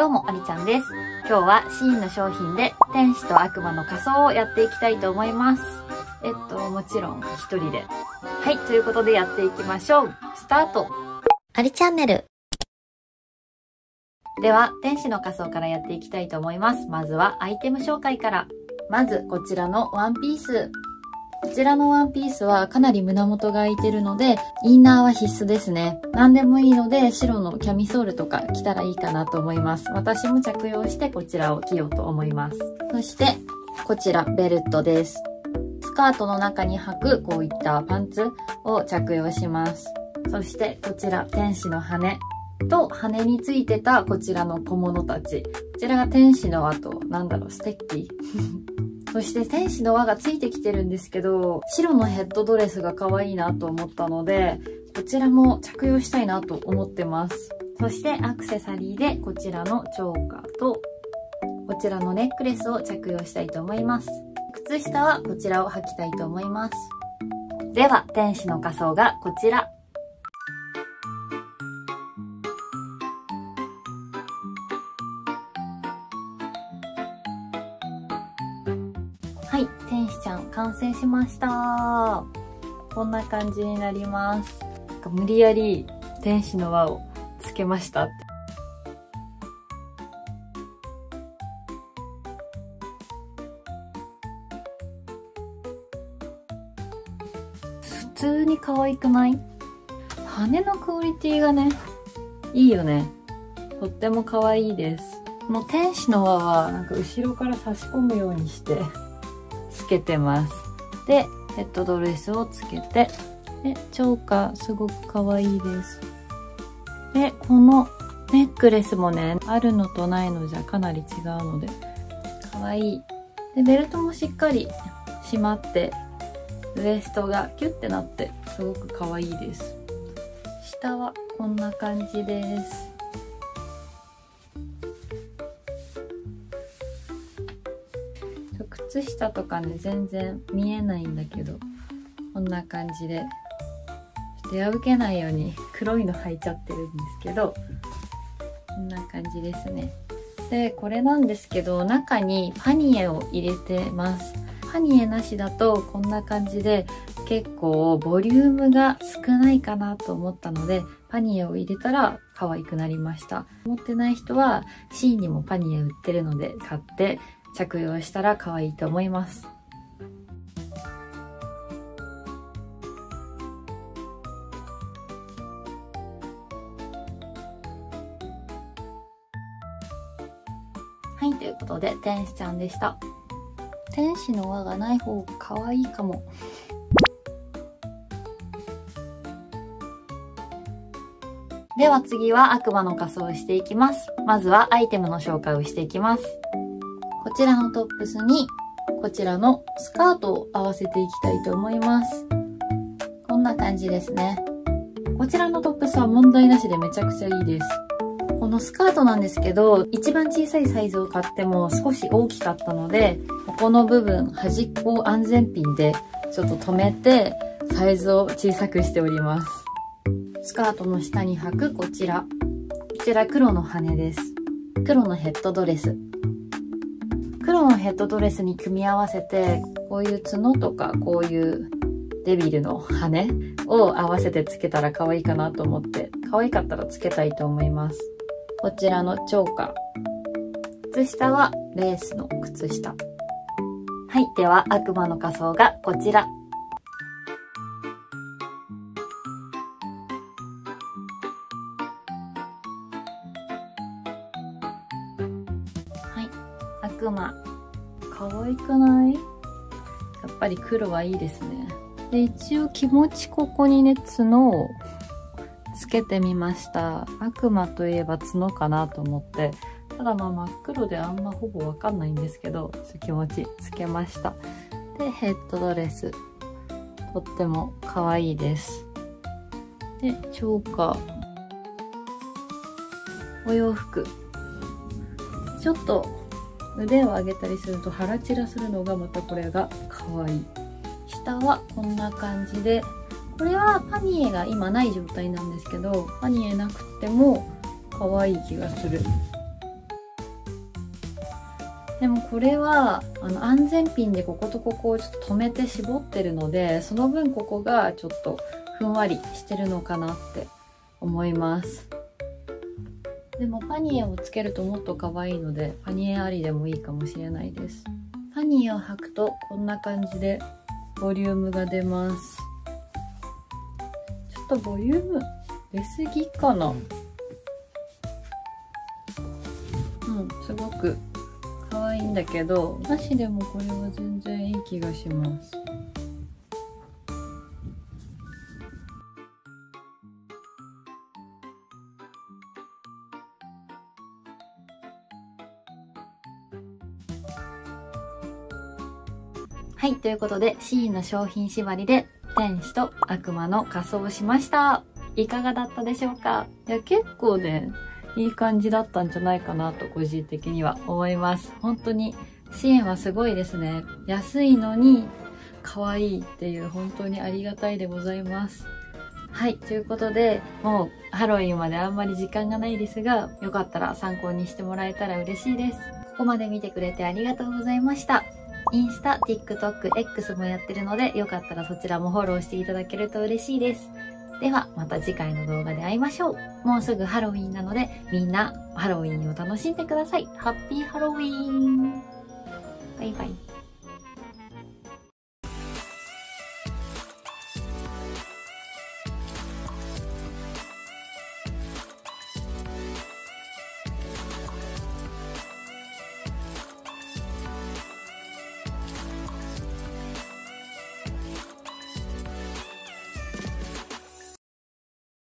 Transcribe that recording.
どうも、ありちゃんです。今日はシーンの商品で天使と悪魔の仮装をやっていきたいと思います。もちろん一人で。はい、ということでやっていきましょう。スタート。 ありチャンネル。 では、天使の仮装からやっていきたいと思います。まずはアイテム紹介から。まず、こちらのワンピース。こちらのワンピースはかなり胸元が開いてるので、インナーは必須ですね。何でもいいので、白のキャミソールとか着たらいいかなと思います。私も着用してこちらを着ようと思います。そして、こちらベルトです。スカートの中に履くこういったパンツを着用します。そしてこちら天使の羽と羽についてたこちらの小物たち。こちらが天使の輪と、ステッキそして天使の輪がついてきてるんですけど、白のヘッドドレスが可愛いなと思ったので、こちらも着用したいなと思ってます。そしてアクセサリーでこちらのチョーカーと、こちらのネックレスを着用したいと思います。靴下はこちらを履きたいと思います。では、天使の仮装がこちら。はい、天使ちゃん完成しました。こんな感じになります。無理やり天使の輪をつけました。普通に可愛くない？羽のクオリティがね、いいよね。とっても可愛いです。この天使の輪は後ろから差し込むようにしてつけてます。で、ヘッドドレスをつけて、で、チョーカーすごく可愛いです。で、このネックレスもね、あるのとないのじゃかなり違うので、可愛い。で、ベルトもしっかり締まって、ウエストがキュッてなってすごく可愛いです。下はこんな感じです。靴下とかね、全然見えないんだけど、こんな感じでちょっと破けないように黒いの履いちゃってるんですけど、こんな感じですね。で、これなんですけど、中にパニエを入れてます。パニエなしだとこんな感じで結構ボリュームが少ないかなと思ったので、パニエを入れたら可愛くなりました。持ってない人はシーンにもパニエ売ってるので買って着用したら可愛いと思います。はい、ということで天使ちゃんでした。天使の輪がない方が可愛いかも。では次は悪魔の仮装をしていきます。まずはアイテムの紹介をしていきます。こちらのトップスにこちらのスカートを合わせていきたいと思います。こんな感じですね。こちらのトップスは問題なしでめちゃくちゃいいです。このスカートなんですけど、一番小さいサイズを買っても少し大きかったので、ここの部分端っこを安全ピンでちょっと留めてサイズを小さくしております。スカートの下に履くこちら黒の羽です。黒のヘッドドレス。黒のヘッドドレスに組み合わせて、こういう角とかこういうデビルの羽を合わせてつけたら可愛いかなと思って、可愛かったらつけたいと思います。こちらのチョーカー。靴下はレースの靴下。はい、では悪魔の仮装がこちら。悪魔可愛くない？やっぱり黒はいいですね。で、一応気持ちここにね、角をつけてみました。悪魔といえば角かなと思って、ただ真っ黒であんまほぼわかんないんですけど、気持ちつけました。で、ヘッドドレスとっても可愛いです。で、チョーカー、お洋服、ちょっと腕を上げたりすると腹チラするのがまたこれが可愛い。下はこんな感じで、これはパニエが今ない状態なんですけど、パニエなくても可愛い気がする。 でもこれは安全ピンでこことここをちょっと止めて絞ってるので、その分ここがちょっとふんわりしてるのかなって思います。でもパニエをつけるともっと可愛いので、パニエありでもいいかもしれないです。パニエを履くとこんな感じでボリュームが出ます。ちょっとボリューム出すぎかな。すごく可愛いんだけど、なしでもこれは全然いい気がします。はい、ということで SHEIN の商品縛りで天使と悪魔の仮装をしました。いかがだったでしょうか？いや、結構ね、いい感じだったんじゃないかなと個人的には思います。本当にSHEINはすごいですね。安いのに可愛いっていう、本当にありがたいでございます。はい、ということで、もうハロウィンまであんまり時間がないですが、よかったら参考にしてもらえたら嬉しいです。ここまで見てくれてありがとうございました。インスタ、TikTok、X もやってるので、よかったらそちらもフォローしていただけると嬉しいです。では、また次回の動画で会いましょう。もうすぐハロウィンなので、みんなハロウィンを楽しんでください。ハッピーハロウィン。バイバイ。